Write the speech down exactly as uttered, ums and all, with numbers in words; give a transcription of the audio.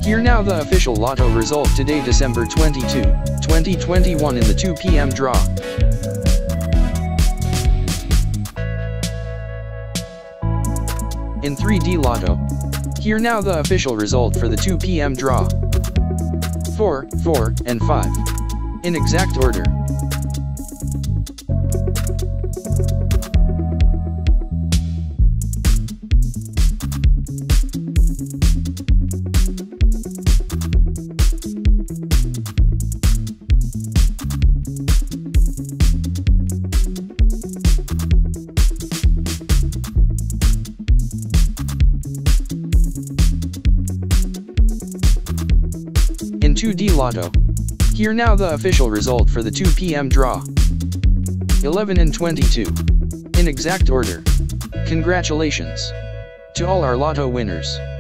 Here now the official Lotto result today, December twenty-second, twenty twenty-one, in the two p m draw. In three D Lotto. Here now the official result for the two p m draw. four, four, and five. In exact order. In two D Lotto. Here now the official result for the two p m draw. eleven and twenty-two. In exact order. Congratulations to all our Lotto winners.